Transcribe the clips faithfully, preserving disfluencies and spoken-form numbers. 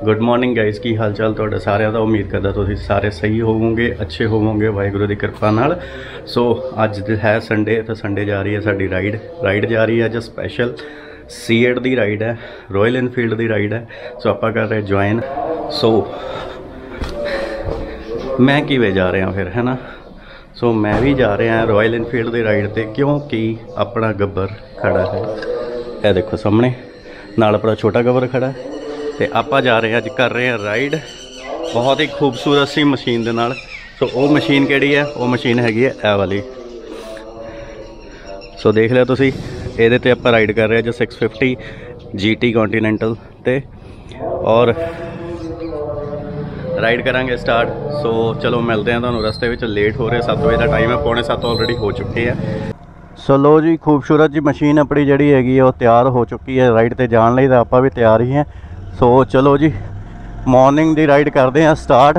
Good morning guys, की हाल चाल तुहाडा सारिਆਂ ਦਾ। उम्मीद करदा तुसीं सारे सही होवोगे, अच्छे होवोगे वाहिगुरू की कृपा नाल। सो अज है संडे, तो संडे जा रही है साडी राइड राइड जा रही है अज स्पैशल सीएट दी राइड है, रॉयल इनफील्ड दी राइड है। सो आपां कर रहे ज्वाइन। सो मैं किवें जा रहा फिर, है ना। सो मैं भी जा रहा रॉयल इनफील्ड की राइड पर, क्योंकि अपना गब्बर खड़ा है। यह देखो सामने नाल अपना छोटा गब्बर खड़ा है। तो आप जा रहे हैं अज कर रहे हैं राइड बहुत ही खूबसूरत सी मशीन दे नाल। सो वो मशीन केड़ी है, वो मशीन हैगी है ए वाली। सो देख लिया तुसी, ये ते आप राइड कर रहे हैं जो six fifty G T Continental ते, और राइड करांगे स्टार्ट। सो चलो मिलते हैं तुहानूं रस्ते में। लेट हो रहे, सत्त बजे का टाइम है, पौने सत्त ऑलरेडी हो चुके हैं। सो लो जी, खूबसूरत जी मशीन अपनी जिहड़ी हैगी वो तैयार हो चुकी है राइड ते जाण लई। तां आपां भी तैयार ही हैं। सो चलो जी मॉर्निंग दी राइड करते हैं स्टार्ट।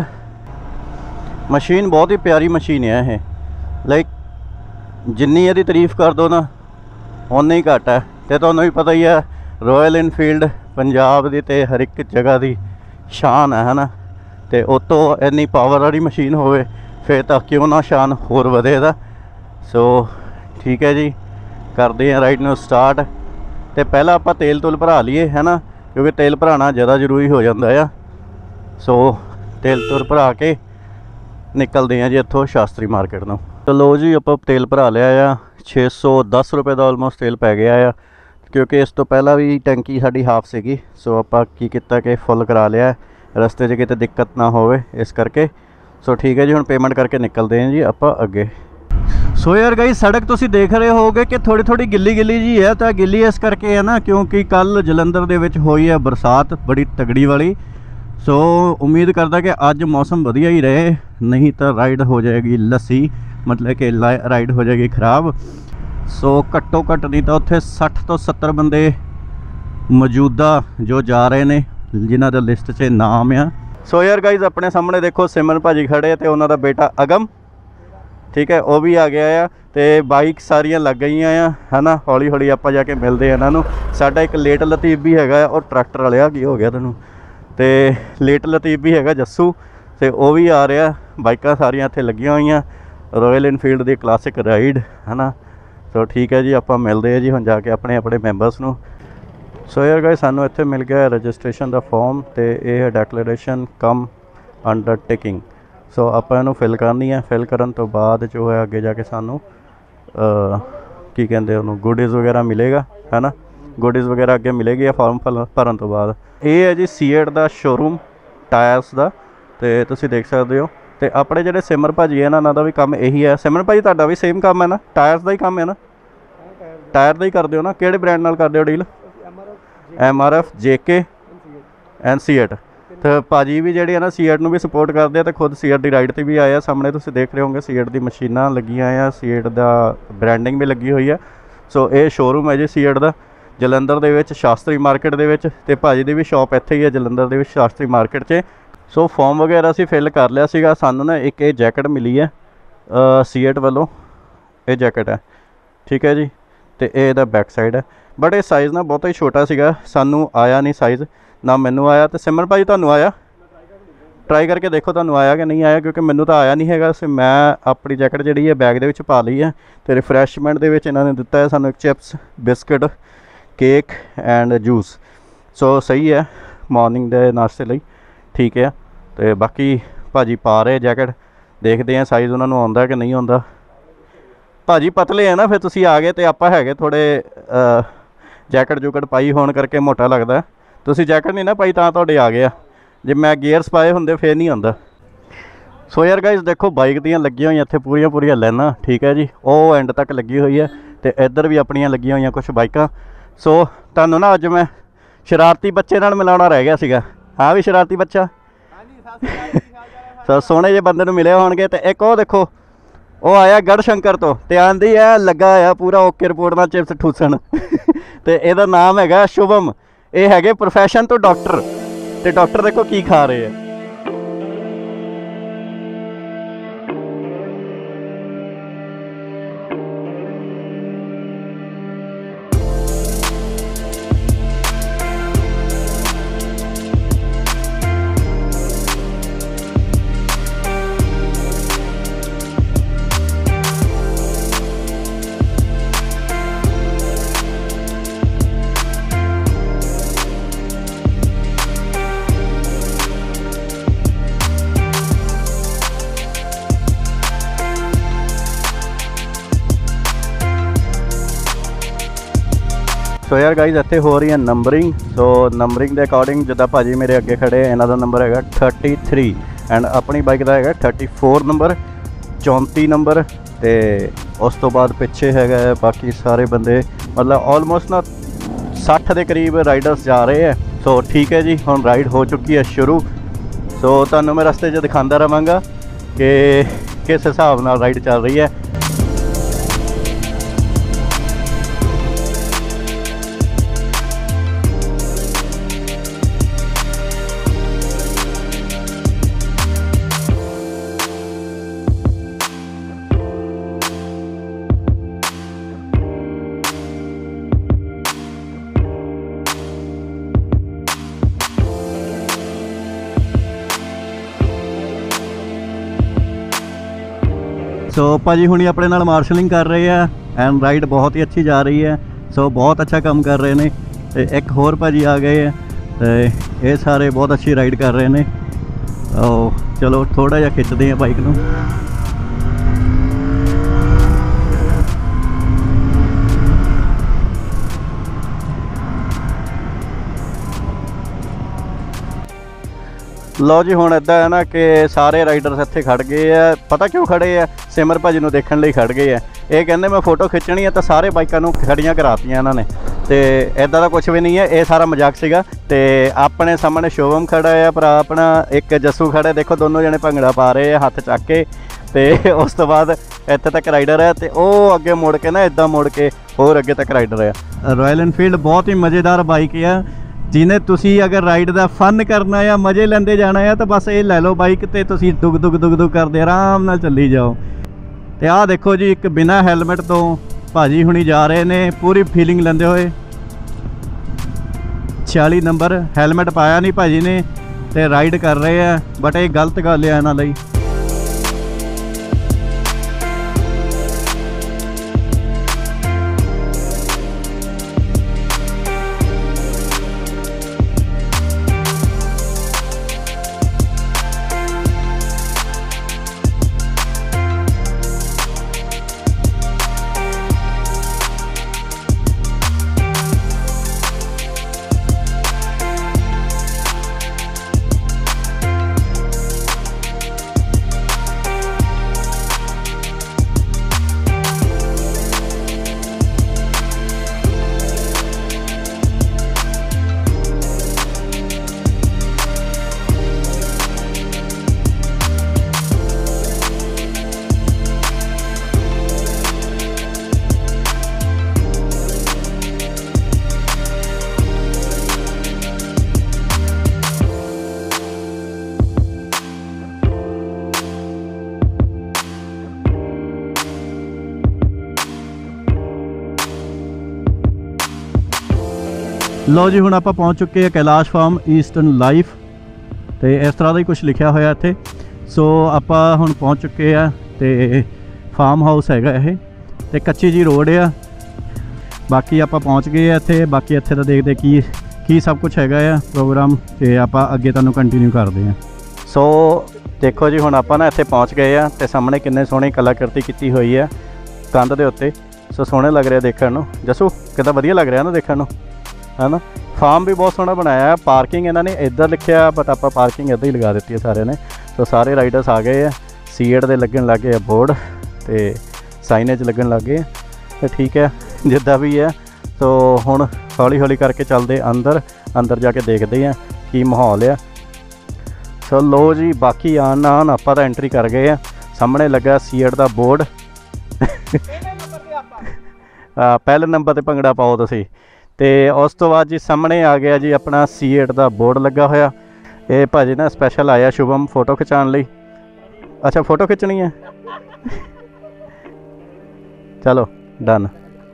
मशीन बहुत ही प्यारी मशीन है ये, लाइक जिन्नी यदि तारीफ कर दो ना उन्नी ही घट है। तो तुहानूं भी पता ही है रॉयल इनफील्ड पंजाब दी ते हर एक जगह की शान है, है ना। तो उतों इन्नी पावर वाली मशीन होवे फिर तो क्यों ना शान होर वधेगा। सो ठीक है जी, करते हैं राइड नूं स्टार्ट। तो पहला आपां तेल तुल भरा लीए, है ना, क्योंकि तेल भराना ज़्यादा जरूरी हो जाता है। सो तेल तुल भरा के निकलते हैं जी इत्थों शास्त्री मार्केट नूं। तो लो जी आप तेल भरा लिया आ, छे सौ दस रुपये का ऑलमोस्ट तेल पै गया आ, क्योंकि इस तो पहला भी टैंकी साडी हाफ सीगी। सो आपां की कीता कि फुल करा लिया, रस्ते 'च किते दिक्कत ना होवे इस करके। सो ठीक है जी, हुण पेमेंट करके निकलते हैं जी आपां अगे। सो यार गाइस, सड़क तुसीं देख रहे होगे कि थोड़ी थोड़ी गिली गिली जी है। तो गिली इस करके है ना, क्योंकि कल जलंधर दे विच होई है बरसात बड़ी तगड़ी वाली। सो उम्मीद करदा कि अज मौसम वधिया ही रहे, नहीं तो राइड हो जाएगी लस्सी, मतलब कि राइड हो जाएगी खराब। सो घट्टो घट्ट नहीं तो उत्थे सठ तो सत्तर बंदे मौजूदा जो जा रहे ने, जिन्हां दा लिस्ट 'च नाम आ। सो यार गाइस, अपने सामने देखो सिमरन भाजी खड़े ते उन्हां दा बेटा अगम, ठीक है, वो भी आ गया आ। तो बाइक सारियां लग गई हैं, है ना। हौली हौली आप जाके मिलते हैं इन्हों। साडा एक लेट लतीफ भी हैगा, और ट्रैक्टर वाले की हो गया तुहानूं। तो लेट लतीफ भी हैगा जस्सू, तो वो भी आ रहा। बाइकां सारियां इत्थे लगियां हुई, रॉयल इनफील्ड की क्लासिक राइड, है ना। तो ठीक है जी, आप मिलते हैं जी हुण जाके अपने अपने मैंबर्स नूं। सो यार गाइस, सानूं इत्थे मिल गया रजिस्ट्रेशन का फॉर्म, तो यह डैकलेरेशन कम अंडरटेकिंग। सो आप इनू फिल करनी है। फिल करन तो बाद जो है अगे जाके सानू की कहते उन्होंने गुडीज़ वगैरह मिलेगा, है ना। गुडीज़ वगैरह अगे मिलेगी फॉर्म भरन तो बाद। ये है जी सीएट का शोरूम टायर्स का, तो तुसीं देख सकते हो। तो अपने जोड़े सिमर भाजी है ना, इन्हों का भी काम यही है। सिमर भाजी तुहाडा भी सेम काम है ना, टायर्स का ही काम है ना, टायर का ही करते हो ना। किहड़े ब्रांड नाल करदे हो deal? M R F, J K and CEAT. तो भाजी भी जी है ना सीएट में भी सपोर्ट करते हैं, तो खुद सीएट की राइड पर भी आया। सामने तुम देख रहे होंगे सीएट की मशीनां लगियां आ, सीएट का ब्रांडिंग भी लगी हुई है। सो ये शोरूम है जी सीएट का जलंधर दे विच शास्त्री मार्केट दे विच, ते भाजी की भी शॉप इत्थे ही है जलंधर दे विच शास्त्री मार्केट च। सो फॉर्म वगैरह असीं फिल कर लिया सीगा। सानूं ना एक ये जैकेट मिली है सीएट वालों, ये जैकेट है, ठीक है जी। तो ये इहदा बैक साइड है, बट ये साइज़ ना बहुत ही छोटा सीगा, सानूं आया नहीं साइज़, ना मैनू आया। तो सिमर भाई तुहानूं आया? ट्राई करके देखो तुहानूं आया कि नहीं आया, क्योंकि मैनू तो आया नहीं हैगा। सो मैं अपनी जैकेट जिहड़ी है बैग दे विच पा लई है। तो रिफ्रैशमेंट दे विच इन्हां ने दिता है सानूं chips, biscuit, cake and juice. So सही है मॉर्निंग दे नाश्ते लई, ठीक है। तो बाकी भाजी पा रहे जैकेट, देखते हैं साइज़ उन्होंने आउंदा कि नहीं आउंदा। भाजी पतले है ना, फिर तुसीं आ गए, तो आपां हैगे थोड़े जैकेट जूकट पाई होण करके मोटा लगदा। तुसीं जैकेट नहीं ना पाई तां तुहाडे आ गया, जे मैं गियर्स पाए होंदे फिर नहीं आंदा। सो यार गाइस देखो, बाइक दियां लगियां हुई इत्थे पूरियां पूरियां लाइनां, ठीक है जी, वो एंड तक लगी हुई है। तो इधर भी अपनियां लगियां हुई कुछ बाइकां। सो तुहानूं ना अज मैं शरारती बच्चे नाल मिलाउणा रह गया सीगा। हाँ भी शरारती बच्चा सो सोहणे जे बंदे नूं मिले होणगे। तो एक वो देखो, वो आया गढ़ शंकर तो, ते आंदी है लगा आ पूरा ओके रिपोर्ट नाल चिप्स ठूसन तो इहदा नाम हैगा शुभम। ये है प्रोफैशन तो डॉक्टर, तो डॉक्टर देखो की खा रहे हैं। सो यार गाइज इत्थे हो रही है नंबरिंग। सो नंबरिंग के अकॉर्डिंग जिदा भाजी मेरे अगे खड़े इन्हों का नंबर है थर्टी थ्री एंड अपनी बाइक का है थर्टी फोर नंबर चौंती नंबर। तो उस तो बाद पिछे है बाकी सारे बंदे मतलब ऑलमोस्ट ना सठ के करीब राइडर्स जा रहे हैं। सो ठीक है जी, हुण राइड हो चुकी है शुरू। सो तुहानूं मैं रस्ते च दिखाता रहांगा कि किस हिसाब नाल राइड चल रही है। सो भाजी हुणी अपने नाल मार्शलिंग कर रहे हैं एंड राइड बहुत ही अच्छी जा रही है। सो बहुत अच्छा काम कर रहे हैं। तो एक होर भाजी आ गए हैं, तो ये सारे बहुत अच्छी राइड कर रहे हैं। तो चलो थोड़ा जिहा खिंचते हैं बाइक नूं। लो जी हुण इदा है ना कि सारे राइडर्स इत्थे खड़ गए है। पता क्यों खड़े है? सिमर भाजी नूं देखण लई खड़ गए है। ये कहंदे मैं फोटो खिंचनी है, तो सारे बाइकां नूं खड़ियां करातियां इन्हां ने। तो इदा दा कुछ भी नहीं है, ये सारा मजाक सीगा। तो अपने सामने शुभम खड़ा है, भरा अपना एक जस्सू खड़ा है। देखो दोनों जने भंगड़ा पा रहे हैं हाथ चक के। तो उस तो बाद इत्थे तक राइडर है, तो वह अगे मुड़ के ना इदा मुड़ के होर अगे तक राइडर है। रॉयल एनफील्ड बहुत ही मज़ेदार बाइक है, जिन्हें तुसी अगर राइड का फन करना या मज़े लेंदे जाना है तो बस ये लै लो बाइक, तो तुसी दुग दुग दुग दुग करते आराम नाल चली जाओ। तो आ देखो जी, एक बिना हैलमेट तो भाजी हुणी जा रहे ने पूरी फीलिंग लेंदे हुए। छियाली नंबर हैलमेट पाया नहीं भाजी ने, तो राइड कर रहे हैं, बट ये गलत गल है इन्हां लई। लो जी हुण आपां पहुँच चुके हैं कैलाश फार्म ईस्टर्न लाइफ। तो इस तरह का ही कुछ लिखा होया इत्थे। सो आपां हुण पहुँच चुके हैं, तो फार्म हाउस हैगा ये, तो कच्ची जी रोड आ। बाकी आपां पहुँच गए हैं इत्थे। बाकी इत्थे तो देखते की की सब कुछ हैगा आ प्रोग्राम, तो आपां अगे तुहानूं कंटिन्यू करते हैं। सो देखो जी हुण आपां ना इत्थे पहुँच गए हैं, तो सामने कितने सोहनी कलाकृति की हुई है कंध के उत्ते। सो सोहने लग रहा देखण नूं। जसू कितना वधिया लग रहा ना देखण नूं, है ना। फार्म भी बहुत सोहना बनाया है। पार्किंग इन्होंने इधर लिखा, बट आप पार्किंग इधर ही लगा दी है सारे ने। तो सारे राइडर्स आ गए हैं, सीएड के लगन लग गए बोर्ड, तो साइनेज लगन लग गए। तो ठीक है जिदा भी है। तो हुण हौली हौली करके चलते अंदर अंदर जाके देखते हैं की माहौल है। सो लो जी, बाकी आन आन आप तो एंट्री कर गए हैं। सामने लगा सीएड का बोर्ड पहले नंबर पर भंगड़ा पाओ तुसी। तो उस तो बाद जी सामने आ गया जी अपना सीएट का बोर्ड लगा होया। ये भाजी ना स्पैशल आया शुभम फोटो खिचाने लई। अच्छा फोटो खिंचनी है, चलो डन।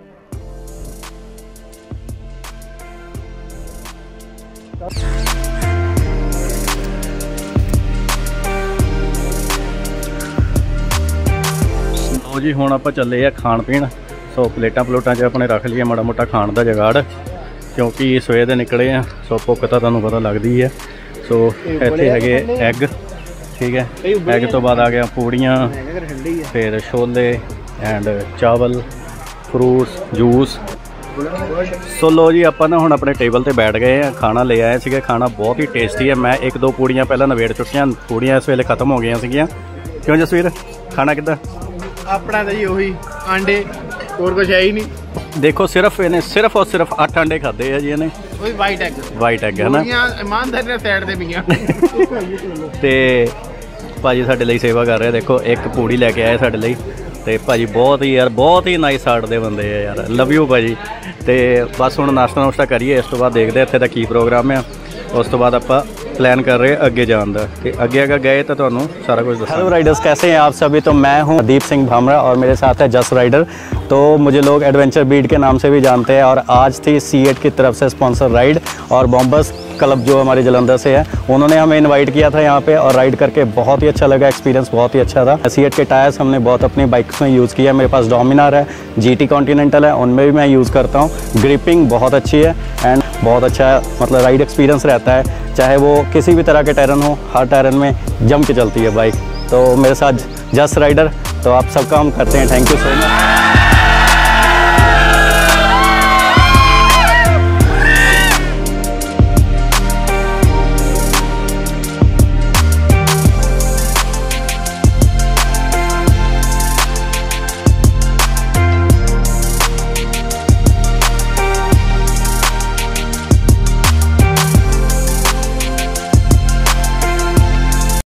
लो जी हुण आपां चले आ खाण पीण। सो प्लेटा प्लूटा च अपने रख लिए माड़ा मोटा खाण का जुगाड़, क्योंकि सवेर दे निकले हैं। सो भुख तो तुहानूं पता लगती है। सो इत्थे हैगे एग, ठीक है। एग तो बाद आ गया पूड़ियाँ, फिर छोले एंड चावल, फ्रूट्स, जूस। सो लो जी ਆਪਾਂ ਨਾ ਹੁਣ ਆਪਣੇ ਟੇਬਲ ਤੇ ਬੈਠ ਗਏ ਆ, ਖਾਣਾ ਲੈ ਆਏ ਸੀਗੇ। ਖਾਣਾ ਬਹੁਤ ਹੀ ਟੇਸਟੀ ਹੈ। ਮੈਂ ਇੱਕ ਦੋ ਪੂੜੀਆਂ ਪਹਿਲਾਂ ਨਵੇੜ ਚੁੱਕੀਆਂ, ਪੂੜੀਆਂ ਇਸ ਵੇਲੇ ਖਤਮ ਹੋ ਗਈਆਂ ਸੀਗੀਆਂ। ਕਿਉਂ ਜਸਵੀਰ, ਖਾਣਾ ਕਿੱਦਾਂ? ਆਪਣਾ ਤਾਂ ਜੀ ਉਹੀ ਆਂਡੇ, ਹੋਰ ਕੁਝ ਹੈ ਹੀ ਨਹੀਂ। देखो सिर्फ इन्हें सिर्फ और सिर्फ अठ अंडे खाते हैं जी इन्हें वाइट एग वाइट एग है ना ईमानदारी साइड दे पईयां ते भाजी साडे लई सेवा कर रहे। देखो एक पूड़ी लेके आए साडे लई ते भाजी बहुत ही यार बहुत ही नाइस हार्ट दे बंदे है यार, लव यू भाजी। ते बस हुण नाश्ता नुश्ता करिए, इस तो बाद देखते इत्थे दा की प्रोग्राम है। उस तो बाद आपां प्लान कर रहे हैं अगे जाने का कि अगे अगर गए तो तुहानूं सारा कुछ दस। हेलो राइडर्स, कैसे हैं आप सभी? तो मैं हूं दीप सिंह भामरा और मेरे साथ है जस राइडर। तो मुझे लोग एडवेंचर बीट के नाम से भी जानते हैं और आज थी सी एट की तरफ से स्पॉन्सर राइड और बॉम्बर्स क्लब जो हमारे जलंधर से है, उन्होंने हमें इनवाइट किया था यहाँ पे और राइड करके बहुत ही अच्छा लगा। एक्सपीरियंस बहुत ही अच्छा था। सी एट के टायर्स हमने बहुत अपनी बाइक्स में यूज़ किया। मेरे पास डोमिनार है, जी टी कॉन्टिनेंटल है, उनमें भी मैं यूज़ करता हूँ। ग्रिपिंग बहुत अच्छी है एंड बहुत अच्छा मतलब राइड एक्सपीरियंस रहता है, चाहे वो किसी भी तरह के टैरन हो, हर टैरन में जम के चलती है बाइक। तो मेरे साथ जस राइडर, तो आप सबका हम करते हैं। Thank you so much.